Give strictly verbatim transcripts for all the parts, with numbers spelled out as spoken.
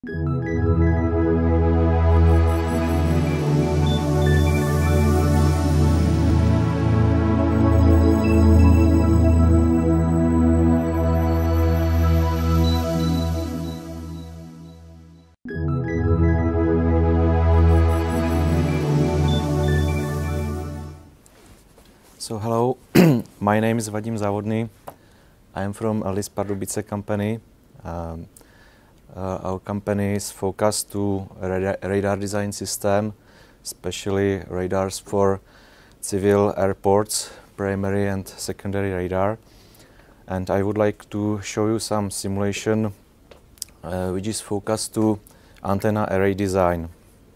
So hello, my name is Vadim Závodný. I am from Eldis Pardubice company. Um, uh, our company is focused to radar, radar design system, especially radars for civil airports, primary and secondary radar. And I would like to show you some simulation uh, which is focused to antenna array design.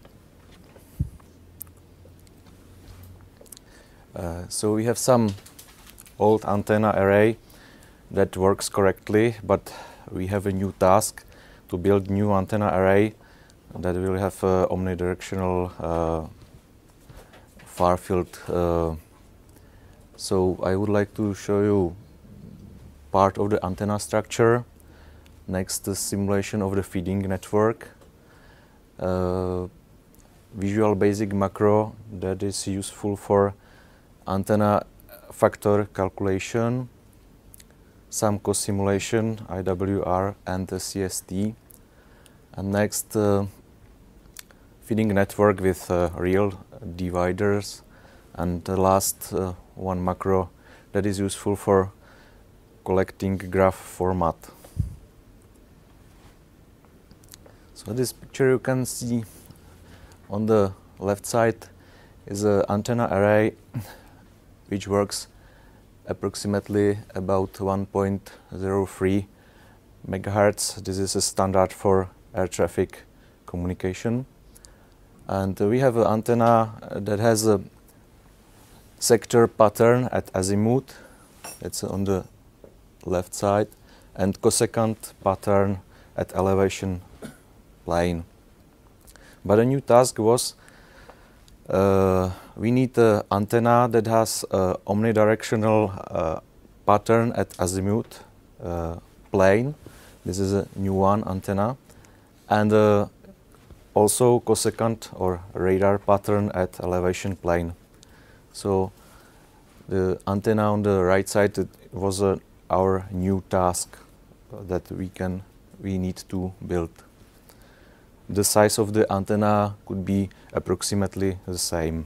Uh, so we have some old antenna array that works correctly, but we have a new task to build new antenna array that will have uh, omnidirectional uh, far field. Uh, so I would like to show you part of the antenna structure, next the simulation of the feeding network, uh, Visual Basic macro that is useful for antenna factor calculation, some co-simulation, I W R and the C S T, and next uh, feeding network with uh, real dividers, and the last uh, one macro that is useful for collecting graph format. So this picture you can see on the left side is an antenna array which works approximately about one point zero three megahertz. This is a standard for air traffic communication. And uh, we have an antenna that has a sector pattern at azimuth, it's on the left side, and cosecant pattern at elevation plane. But a new task was Uh, we need an antenna that has an omnidirectional uh, pattern at azimuth uh, plane. This is a new one antenna, and uh, also cosecant or radar pattern at elevation plane. So the antenna on the right side, it was uh, our new task that we can we need to build. The size of the antenna could be approximately the same.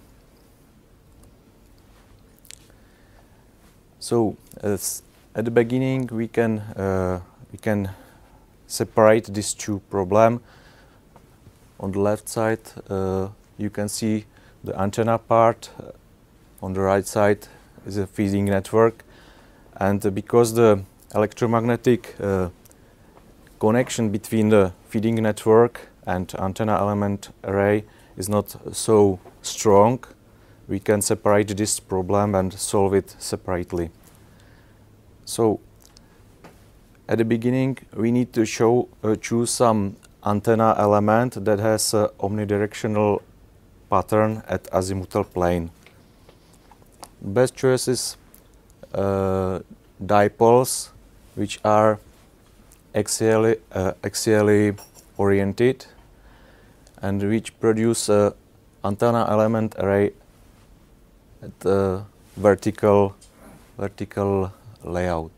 So as at the beginning we can uh, we can separate these two problems. On the left side uh, you can see the antenna part. On the right side is a feeding network, and uh, because the electromagnetic uh, connection between the feeding network and antenna element array is not so strong, we can separate this problem and solve it separately. So at the beginning we need to show uh, choose some antenna element that has an omnidirectional pattern at azimuthal plane. Best choice is uh, dipoles which are axially, uh, axially oriented and which produce a antenna element array at the vertical vertical layout.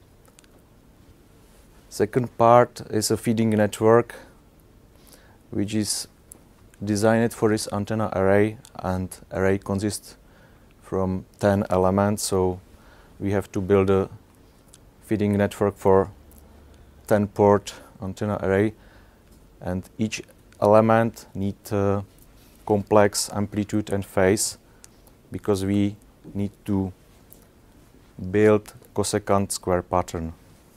Second part is a feeding network which is designed for this antenna array, and array consists from ten elements, so we have to build a feeding network for ten port antenna array, and each element needs uh, complex amplitude and phase because we need to build cosecant square pattern.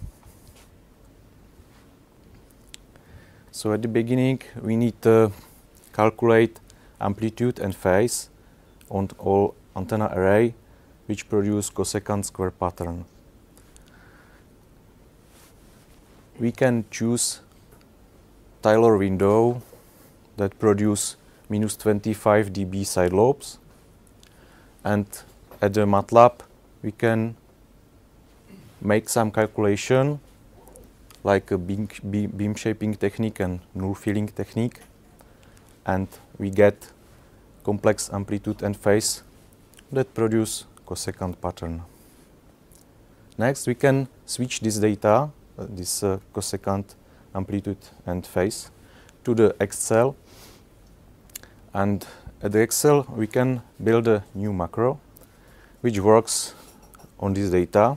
So at the beginning we need to calculate amplitude and phase on all antenna array which produce cosecant square pattern. We can choose Taylor window that produce minus twenty-five d B side lobes, and at the MATLAB we can make some calculation like a beam, beam, beam shaping technique and null filling technique, and we get complex amplitude and phase that produce cosecant pattern. Next, we can switch this data, uh, this uh, cosecant amplitude and phase, to the Excel, and at the Excel we can build a new macro which works on this data,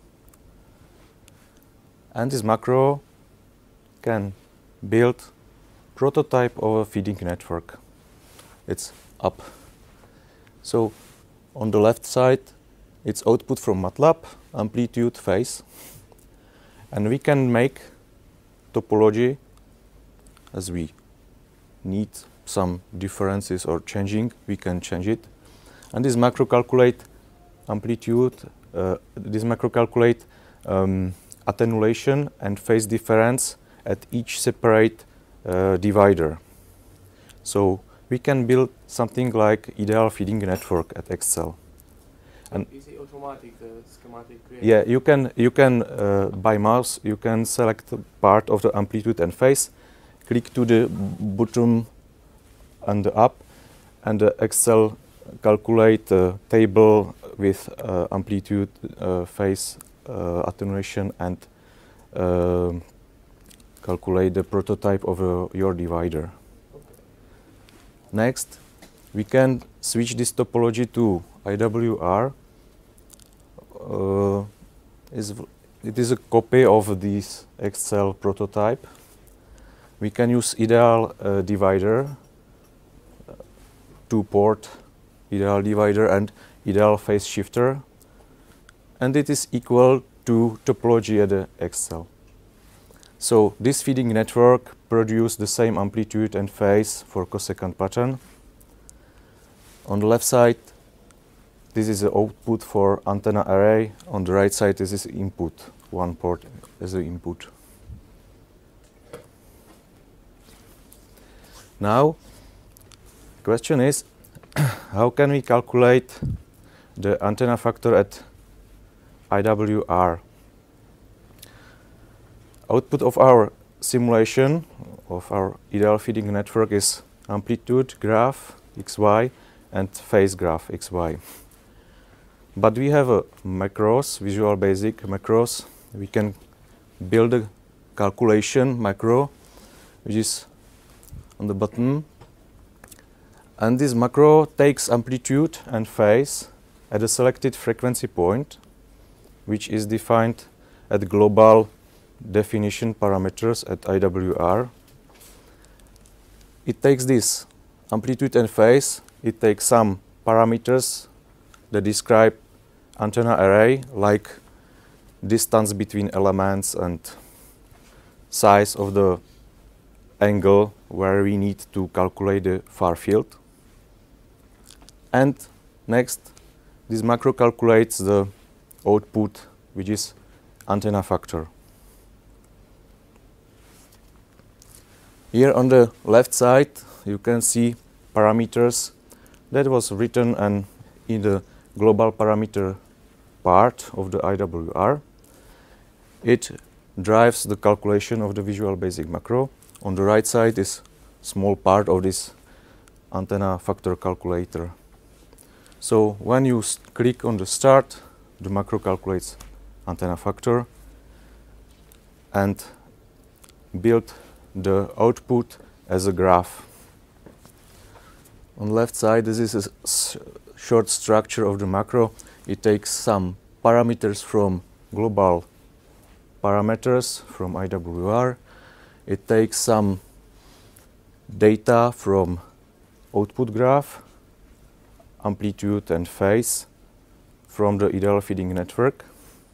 and this macro can build prototype of a feeding network. It's up. So on the left side it's output from MATLAB, amplitude, phase, and we can make topology as we need some differences or changing, we can change it. And this macro calculate amplitude, uh, this macro calculate um, attenuation and phase difference at each separate uh, divider. So we can build something like ideal feeding network at Excel. And is it automatic, the schematic creation? Yeah, you can, you can uh, by mouse, you can select part of the amplitude and phase, click to the bottom and the up, and the Excel calculate a table with uh, amplitude, uh, phase, uh, attenuation, and uh, calculate the prototype of uh, your divider. Okay. Next, we can switch this topology to I W R. Uh, is it is a copy of this Excel prototype. We can use ideal uh, divider, uh, two port ideal divider and ideal phase shifter, and it is equal to topology at the Excel. So this feeding network produces the same amplitude and phase for cosecant pattern. On the left side, this is the output for antenna array. On the right side, this is input, one port as the input. Now, the question is, how can we calculate the antenna factor at I W R? Output of our simulation of our ideal feeding network is amplitude graph X Y and phase graph X Y. But we have a macros, Visual Basic macros. We can build a calculation macro, which is on the bottom. And this macro takes amplitude and phase at a selected frequency point, which is defined at global definition parameters at I W R. It takes this amplitude and phase, it takes some parameters that describe antenna array, like distance between elements and size of the angle where we need to calculate the far field. And next, this macro calculates the output, which is antenna factor. Here on the left side, you can see parameters that was written and in the global parameter part of the I W R. It drives the calculation of the Visual Basic macro. On the right side is small part of this antenna factor calculator. So when you click on the start, the macro calculates antenna factor and build the output as a graph. On the left side, this is a s short structure of the macro. It takes some parameters from global parameters from I W R. It takes some data from output graph, amplitude and phase from the ideal feeding network.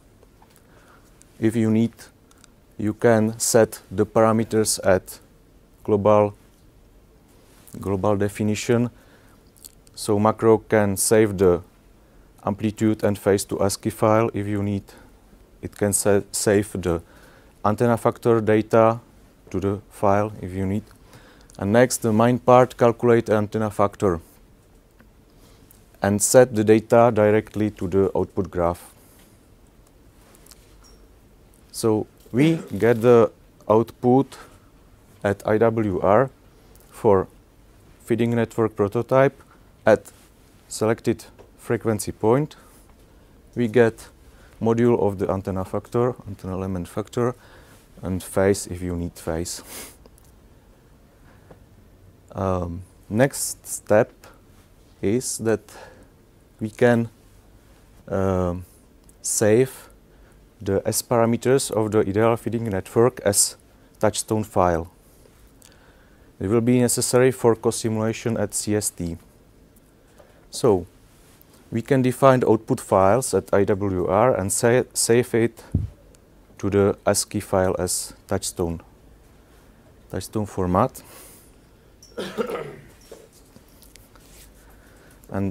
If you need, you can set the parameters at global global definition. So macro can save the amplitude and phase to ASCII file. If you need, it can sa save the antenna factor data to the file if you need. And next, the main part, calculate antenna factor and set the data directly to the output graph. So we get the output at I W R for feeding network prototype at selected frequency point. We get module of the antenna factor, antenna element factor, and phase if you need phase. Um, next step is that we can um, save the S parameters of the ideal feeding network as touchstone file. It will be necessary for co-simulation at C S T. So we can define output files at I W R and sa save it to the ASCII file as touchstone, touchstone format. And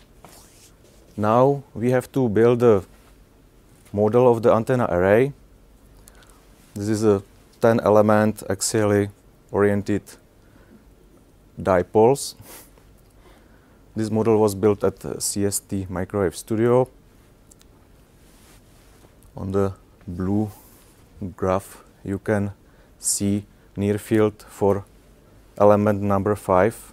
now we have to build a model of the antenna array. This is a ten element axially oriented dipoles. This model was built at uh, C S T Microwave Studio. On the blue graph you can see near field for element number five.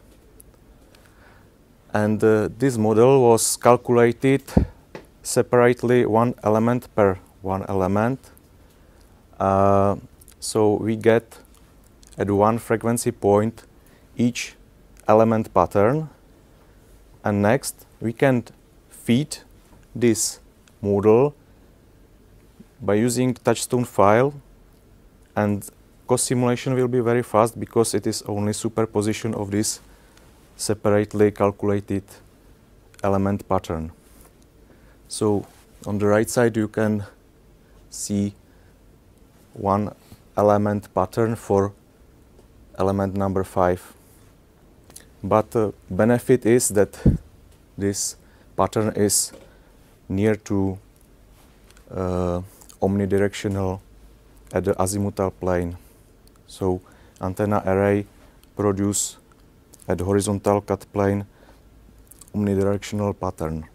And uh, this model was calculated separately one element per one element. Uh, so we get at one frequency point each element pattern, and next we can feed this model by using touchstone file, and co-simulation will be very fast because it is only superposition of this separately calculated element pattern. So on the right side you can see one element pattern for element number five. But the benefit is that this pattern is near to uh, omnidirectional at the azimuthal plane. So antenna array produce at horizontal cut plane omnidirectional pattern.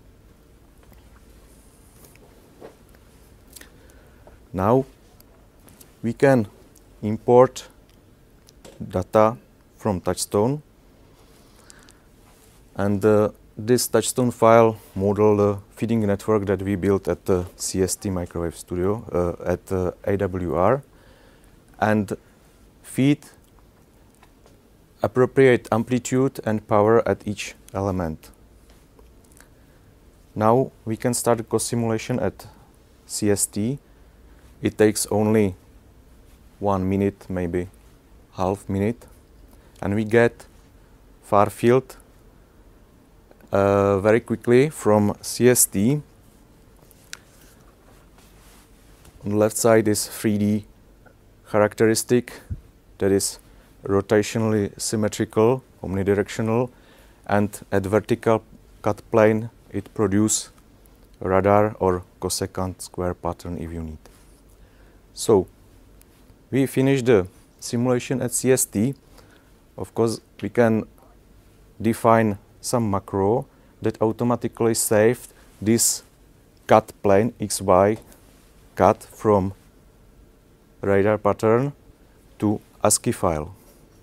Now we can import data from touchstone, and uh, this touchstone file model the feeding network that we built at the C S T Microwave Studio uh, at uh, A W R, and feed appropriate amplitude and power at each element. Now we can start the co-simulation at C S T. It takes only one minute, maybe half minute, and we get far field uh, very quickly from C S T. On the left side is three D characteristic that is rotationally symmetrical, omnidirectional, and at vertical cut plane it produces radar or cosecant square pattern if you need. So we finished the simulation at C S T. Of course we can define some macro that automatically saved this cut plane X Y cut from radar pattern to ASCII file.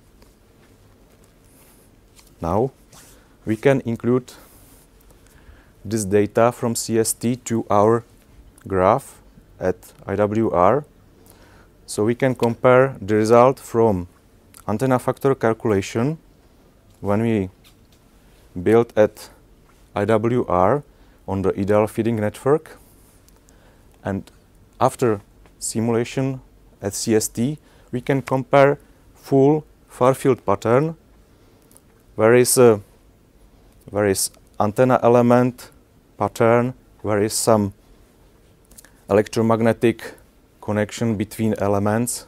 Now we can include this data from C S T to our graph at I W R. So we can compare the result from antenna factor calculation when we built at I W R on the ideal feeding network, and after simulation at C S T we can compare full far field pattern where is a where is antenna element pattern, where is some electromagnetic connection between elements.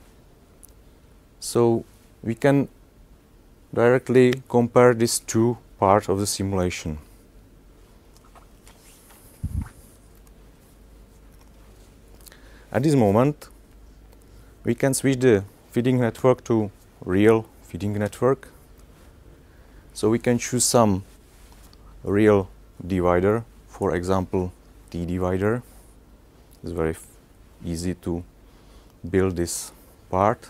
So we can directly compare these two parts of the simulation. At this moment we can switch the feeding network to real feeding network. So we can choose some real divider, for example T divider. It's very easy to build this part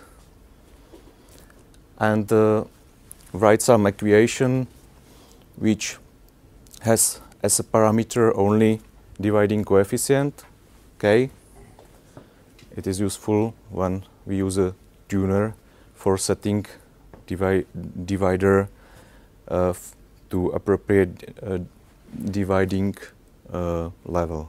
and uh, write some equation which has as a parameter only dividing coefficient k. It is useful when we use a tuner for setting divi divider uh, to appropriate uh, dividing uh, level.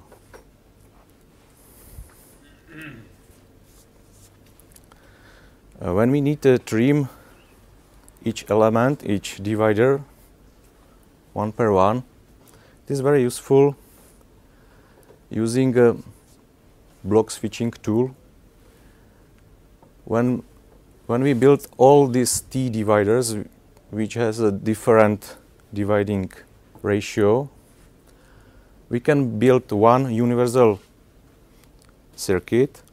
Uh, when we need to trim each element, each divider, one per one, it is very useful using a block switching tool. When, when we build all these T dividers, which has a different dividing ratio, we can build one universal circuit.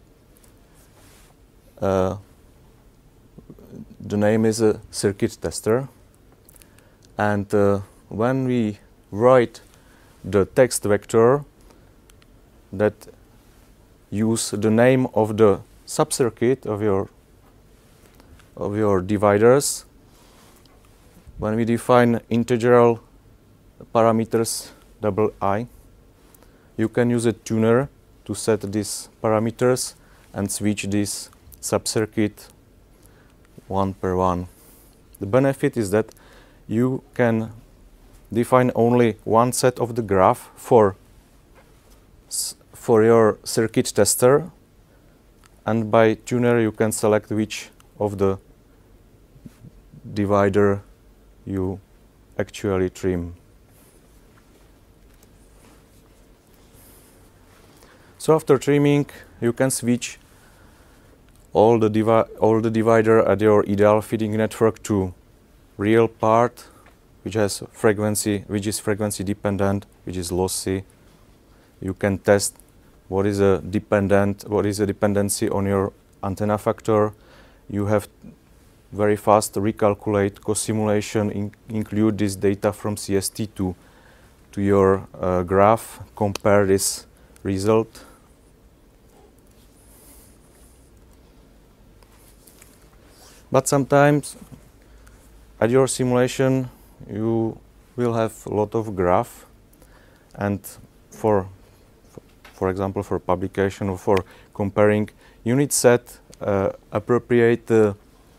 Uh, the name is a circuit tester, and uh, when we write the text vector that use the name of the subcircuit of your of your dividers, when we define integral parameters double I, you can use a tuner to set these parameters and switch this subcircuit one per one. The benefit is that you can define only one set of the graph for for your circuit tester, and by tuner you can select which of the divider you actually trim. So after trimming, you can switch all the divi all the divider at your ideal fitting network to real part, which has frequency, which is frequency dependent, which is lossy. You can test what is a dependent, what is a dependency on your antenna factor. You have very fast recalculate co-simulation, in include this data from C S T to to your uh, graph, compare this result. But sometimes at your simulation you will have a lot of graph, and for for example for publication or for comparing, you need set uh, appropriate uh,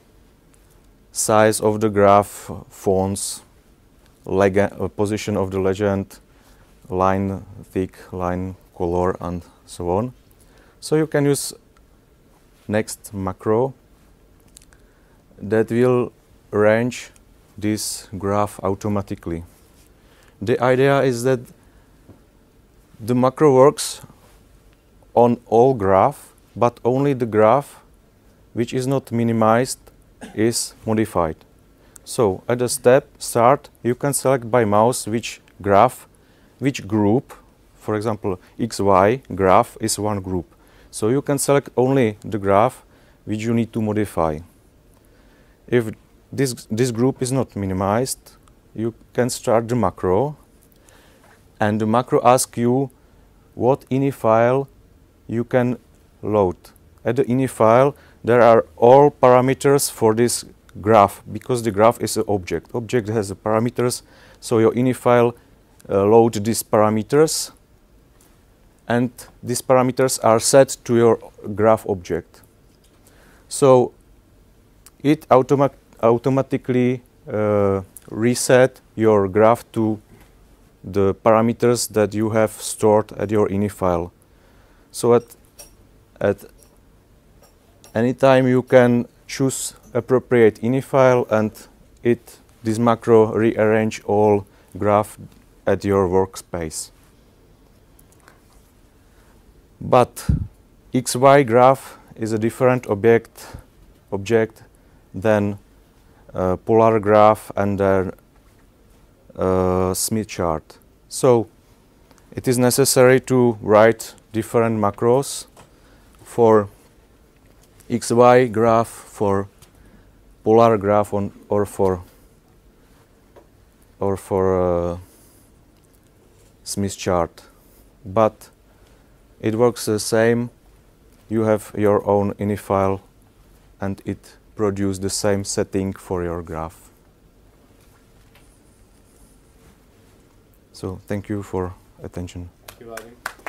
size of the graph, fonts, legend, uh, position of the legend, line thick, line color, and so on. So you can use next macro that will arrange this graph automatically. The idea is that the macro works on all graph, but only the graph which is not minimized is modified. So at the step start, you can select by mouse which graph, which group, for example X Y graph is one group. So you can select only the graph which you need to modify. If this, this group is not minimized, you can start the macro, and the macro asks you what ini file you can load. At the ini file there are all parameters for this graph, because the graph is an object. Object has the parameters, so your ini file uh, load these parameters, and these parameters are set to your graph object. So it automa automatically uh, reset your graph to the parameters that you have stored at your ini file. So at, at any time you can choose appropriate ini file, and it this macro rearrange all graph at your workspace. But X Y graph is a different object object than uh, polar graph and their uh, Smith chart. So it is necessary to write different macros for X Y graph, for polar graph, on, or for or for uh, Smith chart. But it works the same you have your own ini file and it produces the same setting for your graph. So thank you for attention. Thank you, Vadim.